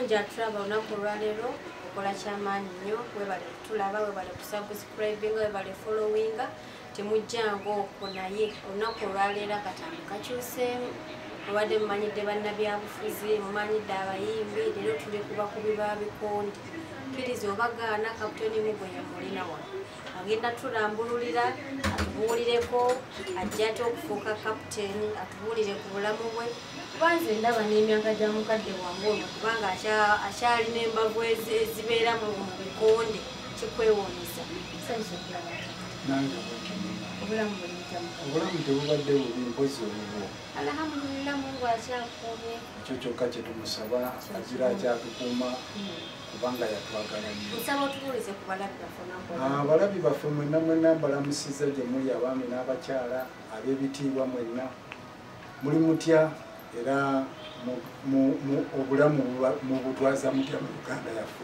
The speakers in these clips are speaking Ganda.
gyatulaba olunaku olwaleero okola kyamaanyi nnyo webale tulaba webale kusubscribing webale following temujjango okwo naye olunaku olwaleero akatambi kakyuseemu obadde mumanyidde bannabyabufuzi mumanyidde abayimbi leero tuli kubakubi ba bikondi kkiriza obagaana kaputeni Mugoya mulina wano agenda tulambululira atubuulireko ajja ate okufuuka kaputeni atubuulire ku bulamu bwe kubanze ndaba n'emyaka gya mukadde wange ono kubanga akyalina embavu ezibeera mu bikonde kikwewoomesa obulamu tebubadde bubi mpozi obubwo alhamdulillah Mungu akyakuumye ekyo kyokka kye tumusaba agira akyatukuuma kubanga yatwagala nnyo nsaba otubuulize ku balabi baffe abalabi baffe mwenna mbalamusiza gye muli abaami n'abakyala ab'ebitiibwa mwenna muli mutya era obulamu mubutwaza mutya mu Uganda yaffe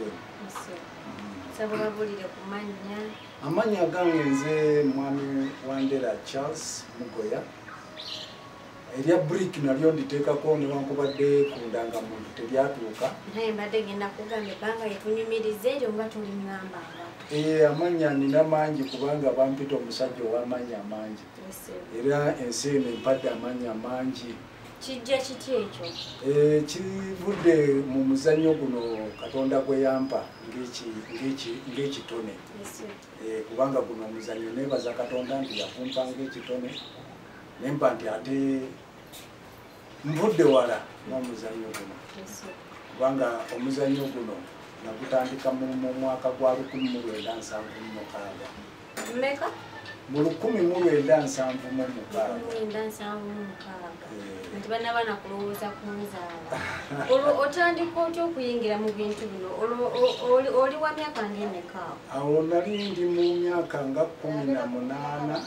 amannya gange nze mwami Wandera Charles Mugoya erya brick nalyo nditeekako newankubadde ku ndangamuntu teryatuuka naye mbadde genda kugamba ebbanga yetunyumiriza eryo nga tuli ngambanga amannya nina mangi kubanga bampita omusajja ow'amannya amangi era ensi eno empadde amannya mangi kijja kiti ekyo kivudde mu muzannyo guno Katonda gwe yampa ng'ekitone kubanga guno omuzannyo neebaza Katonda nti yakumpa ng'ekitone nempa nti ate nvudde wala n'omuzannyo guno kubanga omuzannyo guno nagutandika mu mwaka gwa 1976 mu 1976 nti banaba nakulowooza kunzaala otandika otya okuyingira mu bintu bino oli wa myaka ng'emeka awo nali ndi mu myaka nga 18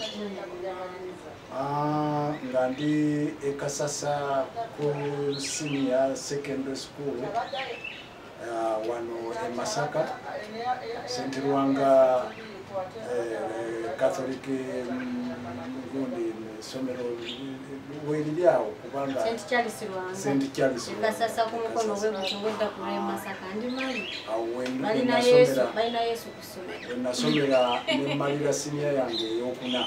nga ndi ekasasa ku senior secondary school wano e Masaka St. Lwanga Catholic gundi somero weribyawo kubanga St. Charles kasasa ku mukono w'ebutungudda ku Masaka ndi mali balina Yesu kusomera nasomera nemalira senior yange eyokuna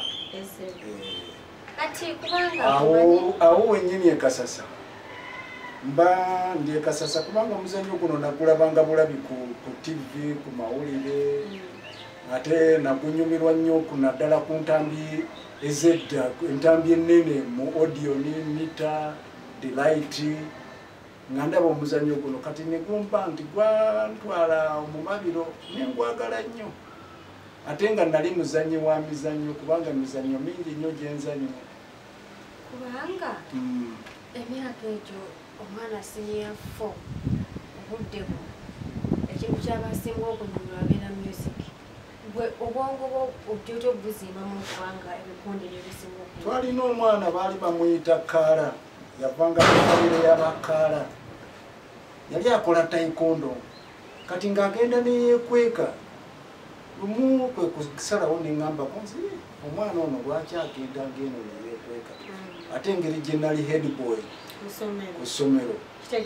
kati kubanga awo wennyini ekasasa mba ndi ekasasa kubanga omuzannyo guno nagulabanga bulabi ku TV ku mawulire ate nagunyumirwa nnyo naddala ku ntambi ezedda entambi ennene mu audio ni mita delight nga ndaba omuzannyo guno kati negumpa nti gwantwala mu mabiro nengwagala nnyo ate nga nali muzannyi wa mizannyo kubanga mizannyo mingi nnyo gyenzannyo kubanga emyaka egyo omwana senior 4 obuddemu ekintu kyabasinga okunyumirwa abeera music obwongo bwo ojjota obuzimba mu kubanga ebikonde byebisinga twalina omwana baali bamuyita Kaala yavanga mukalire y'abakaala yali akola taekwondo kati ng'agenda neyeekweka lumu kwe kusalawo neŋŋambako nti omwana ono lwaki agenda ng'eno neyeekweka ate engeri gye nali head boy ku ssomero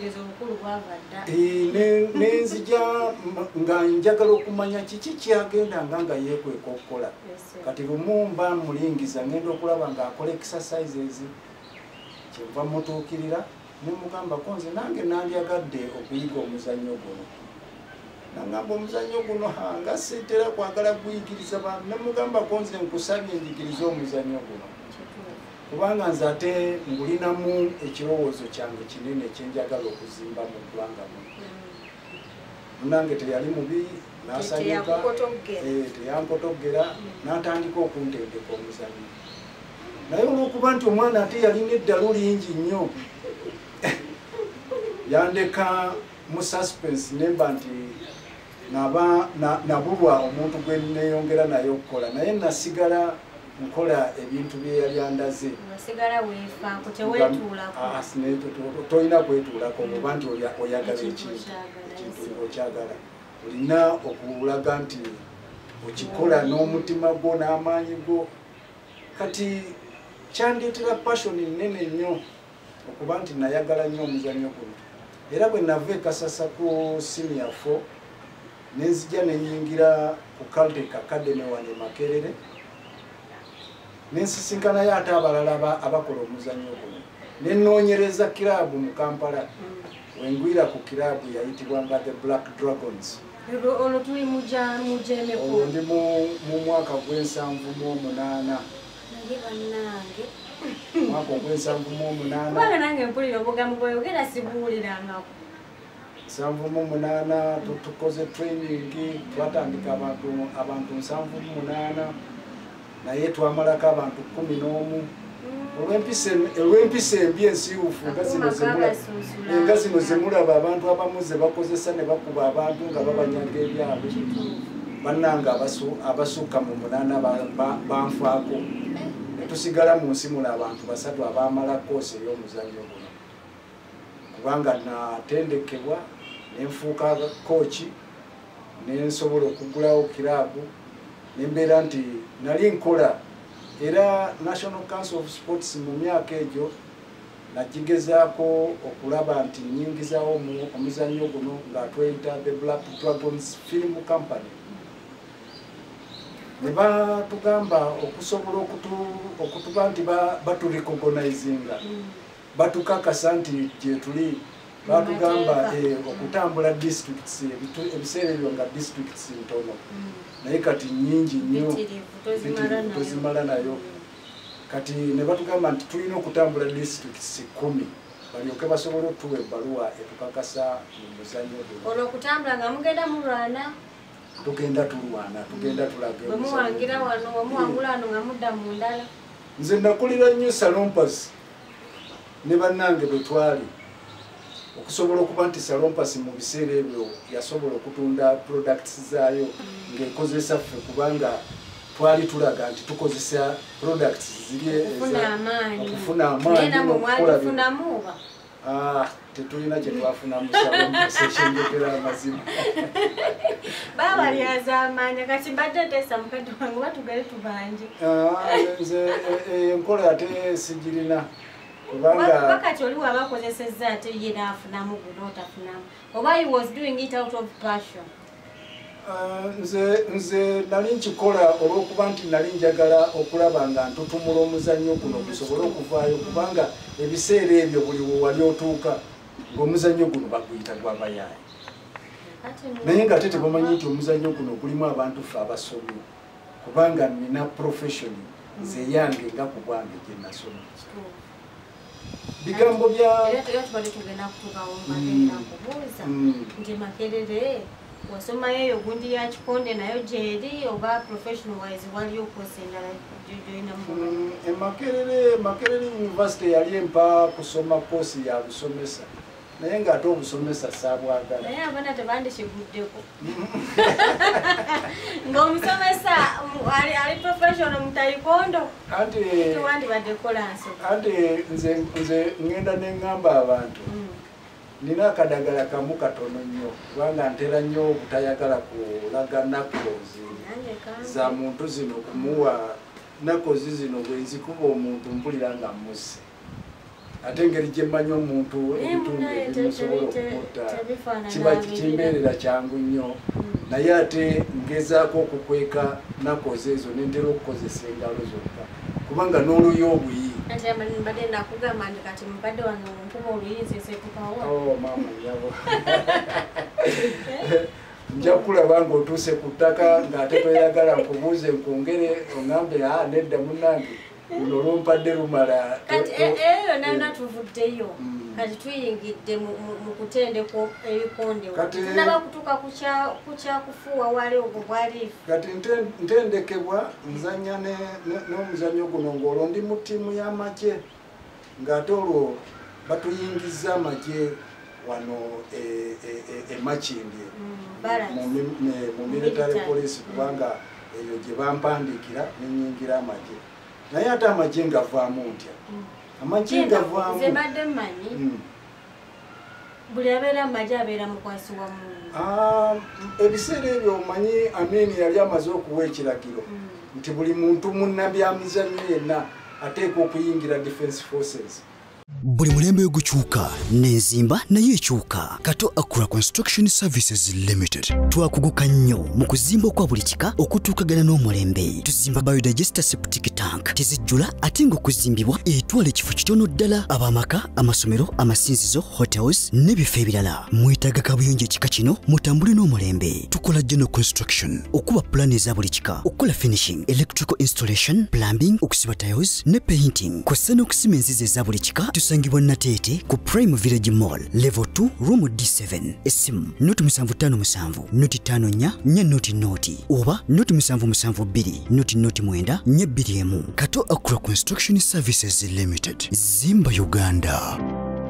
nenzija nga njagala okumanya kiki kyagenda nga yeekweka okukola kati lumu mba mulingiza ngenda okulaba ng'akola exercises kyenva mutuukirira nemugambako nze nange nandyagadde okuyiga omuzannyo guno nangamba omuzannyo guno nga sitera kwagala kuyigiriza bantu nemugambako nze nkusabye njigirize omuzannyo guno kubanga nze ate ngulinamu ekirowoozo kyange kinene kyenjagala okuzimba mu ggwanga munange teyali mubi nasanyuka teyankotoggera n'atandika okuntendeka omuzannyo naye olwokuba nti omwana ate yalina eddalu lingi nnyo yandeka mu suspense nemba nti nabulwa omuntu gwe neyongera naye okukola naye nasigala nkola ebintu bye yali andaze tolina kwetuulako oba nti oyagala ekintu okyagala olina okulaga nti okikola n'omutima gwo n'amaanyi go kati kyandeetera passion nnene nnyo okuba nti nayagala nnyo omuzannyo guno era bwe nava e Kasasa ku senior 4 nenzija nenyingira ku Caltech Academy wane Makerere nensisinkanayo ate abalala abakola omuzannyo guno nenoonyereza kirabu mu Kampala wengwira ku kirabu yayitibwanga the Black Dragons. Ono tuli mujemeko ndi mu mwaka gw'78 mwaka gw'78 kubanga nange mpulira obugambo bweyogera sibuwulirangako 78 tukoze training twatandika abantu 78 naye twamalako abantu 11 olw'empisa embi ensiiwufu nga zino zemulaba abantu abamu ze bakozesa ne bakuba abantu nga babanyaga ebyabwe bannanga abasukka mu 8 banfaako netusigala mu nsi mula abantu 3 abaamala koosi ey'omuzannyo guno kubanga natendekebwa nenfuuka kooki nensobola okugulawo kiraabu nembeera nti nali nkola era National Council of Sports mu myaka egyo nagigezaako okulaba nti nyingizawo omuzannyo guno nga tweyita the Black Dragons Film Company ne batugamba okusobola okutuba nti baturecognizinga batukakasa nti gyetuli batugamba okutambula districts ebiseera ebyo nga districts ntono naye kati nyingi nnyo tozimala nayo kati ne batugamba nti tulina okutambula districts 10 balyoke basobole otuwa ebbaluwa etukakasa mu muzannyo guno. Olwo okutambula nga mugenda mulwana? Tugenda tulwana, tugenda tulaga. Bwemuwangira wano, wamuwangula wano nga mudda mu ndala? Nze nakulira nnyo Salompas ne bannange bwe twali okusobola okuba nti Salompas mu biseera ebyo yasobola okutunda products zaayo ng'ekozesa ffe kubanga twali tulaga nti tukozesa products ziri okufuna amaanyi tetulina kye twafunamu Salompas ekyengekera amazima babalyaza amaanyi kati mbadde teesa mukadde wange batugale tubanje nze enkola ate sigirina kubanga wakati oli waba akozesezza ate ye naafunamu guno otafunamu oba he was doing it out of passion? Nze nali nkikola olw'okuba nti nali njagala okulaba nga ntutumula omuzannyo guno gusobole okuvaayo kubanga ebiseera ebyo buli we wali otuuka ng'omuzannyo guno baguyita gw'abayaayi naye nga ate tebamanyi nti omuzannyo guno gulimu abantu ffe abasomye kubanga nina profession nze yange nga ku bwange gye nasoma bigambo bya tubadde tugenda kutuukawo mbagenda kubuuza nti Makerere wasomayo eyo gundi ya Kikonde nayo gyeri oba professional wise waliyo koosi endala gy'oyinamu? Makerere University yali empa kusoma koosi ya busomesa naye ng'ate obusomesa saabwagala. Naye abaana tebandikiguddeko ng'omusomesa ali professional mu taekwondo tewandibadde kola nsoga. Anti nze ngenda ne ŋŋamba abantu nina akadagala kamu katono nnyo kubanga ntera nnyo obutayagala kulaga nakozi za muntu zino kumuwa nakozi zino bwe nzikuba omuntu mpulira nga mmusse ate engeri gye mmanyi omuntu ebitundu ebimusobola okukutta kiba kimbeerera kyangu nnyo naye ate ngezaako okukweka nakozi ezo nentera okukozesa engalo zokka kubanga n'oluyi obuyi mbadde nakugamba nti kati mukadde wange nkuba oluyi nsesetukawa maama nyabo nja kulaba nga otuuse ku ttaka ng'ate toyagala nkubuuze nkwongere oŋambe nedda munnange luno olumpadde lumala kati eyo nana tuvuddeyo kati tuyingidde mu kutendeko ebikonde tunaba kutuuka ku kyakufuuwa wali ogwo bwaliifu kati ntendekebwa nzanya n'omuzannyo guno ng'olwo ndi mu ttiimu y'amagye ng'ate olwo batuyingiza amagye wano Makindye mu military police kubanga eyo gye bampandiikira nenyingira amagye naye ate amagye ngavaamu ntya amagye ngavaamu nze badde mmanyi buli abeera amagye abeera mukwasi wa mundu ebiseera ebyo omanyi Amin yali amaze okuwa ekiragiro nti buli muntu munnabyamizannyo yenna ateekwa okuyingira defense forces Buli mulembe gukyuka n'enzimba nayo ekyuka. Kato Akura Construction Services Limited twakuguka nnyo mu kuzimba kwa buli kika okutuukagana n'omulembe. Tuzimba biodigester septic tank tezijjula ate ng'okuzimbibwa etwala ekifo kitono ddala ab'amaka, amasomero, amasinzizo, hotels n'ebifo ebirala. Mwetaaga kabuyonjo ekika kino mutambule n'omulembe. Tukola general construction okuba plan eza buli kika, okukola finishing, electrical installation, plumbing, okusiba tiles ne painting kw'ossa n'okusima enzizi eza buli kika. Tusangibwa Natete ku Prime Village Mall level 2 room D7. Esimu noti 757 noti 54 noti oba noti 772 noti 9 2 Kato Akura Construction Services Limited. Zimba Uganda.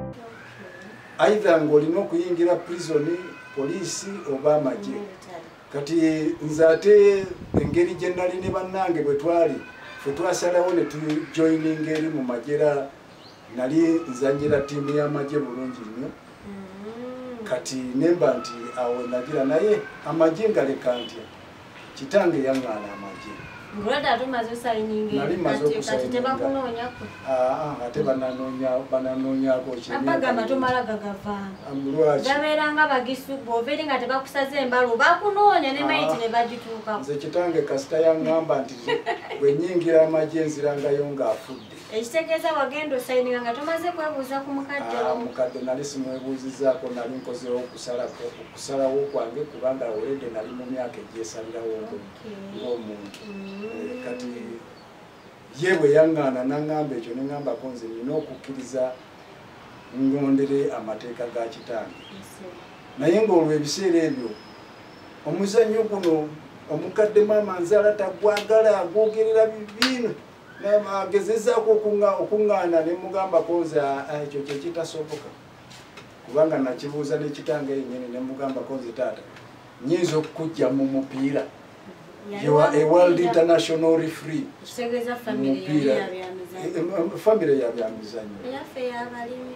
Aidha ng'olina okuyingira prison, police oba amagye. Kati nze ate engeri gye nnali ne bannange bwe twali ffe twasalawo ne tujoininga eri mu magera. Nali nzanjira tiimu y'amagye bulungi nnyo. Kati nemba nti awo nagira naye amagye ngaleka ntya. Kitange yaŋŋaana amagye. Ngulada atumaze osayininga kati tebakunoonyako. Ate bananoonyako kiri. Abagamba tomala gagava. Gabeeranga bagisu bw'obeera nga tebakusaze embalo bakunoonya ne mayiti ne bagituukako. Nze kitange kasita yaŋŋamba nti bwe nnyingira amagye nzirangayo ng'afudde. Ekitegeeza wagenda osayininga nga tomaze kwebuuza ku mukadde. Mukadde nali simwebuuzizaako, nali nkozeewo okusalawo kwange kubanga awulidde nali mu myaka egyesalirawo ng'omuntu. Kati ye bwe yaŋŋaana n'aŋŋamba ekyo ne ŋŋambako nze nina okukkiriza ngondere amateeka ga kitange. Naye ng'olwo ebiseera ebyo omuzannyo guno omukadde maama nzaala tagwagala agwogerera bibino. Nagezezaako okuŋŋaana ne mugambako nze ekyo kye kitasoboka. Kubanga nakibuuza ne kitange yennyini ne mugambako nze taata nnyinza okukuggya mu mupiira. You are a world international referee. Kitegeeza famire ya byamizannyo. Famire ya byamizannyo. Yaffe y'abalimi.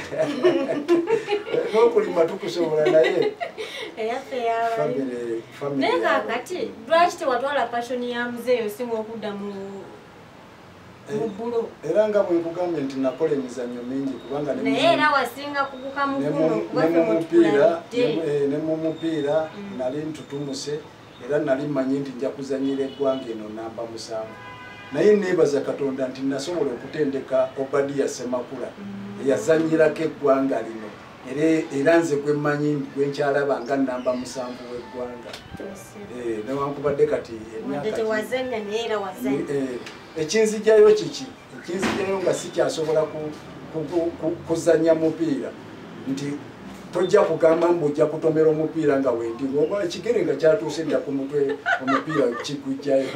N'okulima tukusobola naye. Eyaffe y'abalimi. Famire. Naye kaakati lwaki tewatwala passion ya muzeeyo singa okudda mu bulo? Era nga bwe nkugambye nti nakola emizannyo mingi kubanga naye era wasinga kuguka mu bulo ne mu mupiira nali ntutumuse. Era nali mmanyi nti nja kuzannyira eggwanga eno namba 7. Naye neebaza Katonda nti nasobola okutendeka Obadiah Ssemakula eyazannyirako eggwanga lino. Era nze gwe mmanyi gwe nkyalaba nga namba 7 w'eggwanga. Newankubadde kati ekinzijjayo kiki? Ekinzijjayo nga sikyasobola kuzannya mupiira nti tojja kugamba mbu ojja kutomera omupiira nga wendi oba ekigere nga kyatuuse dda ku mutwe omupiira kigujjayo.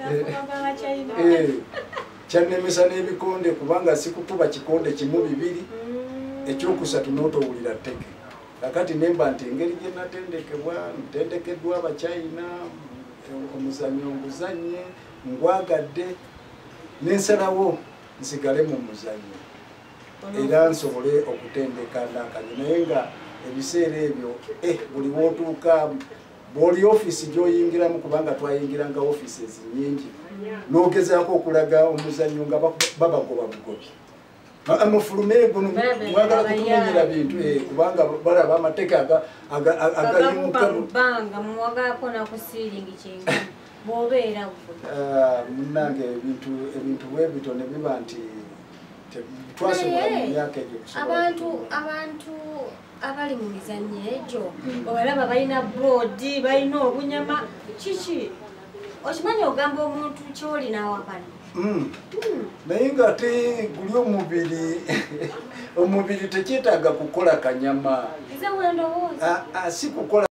Kyannemesa n'ebikonde kubanga sikukuba kikonde kimu 2 ekyokusatu n'otowulira tteke. Kakati nemba nti engeri gye natendekebwa ntendekeddwa Abachina omuzannyo nguzannye ngwagadde n'ensalawo nsigale mu muzannyo era nsobole okutendeka ndakanye. Naye nga ebiseera ebyo buli wootuuka bw'oli ofiisi gy'oyingiramu kubanga twayingiranga offices nnyingi n'ogezaako okulaga omuzannyo nga babagoba bugobi. Amufulume guno mwagala kutumenyera bintu kubanga balaba amateeka agayimuka banga muwagalako nakusiiringi kyenga bw'obeera munnange ebintu bwebito ne biba nti twasobola mu myaka egyo abantu abali mu mizannyo egyo obalaba balina boodi balina obunyama kiki okimanyi ogamba omuntu ky'olina awakana naye nga ate guli omubiri tekyetaaga kukola kanyama si kukola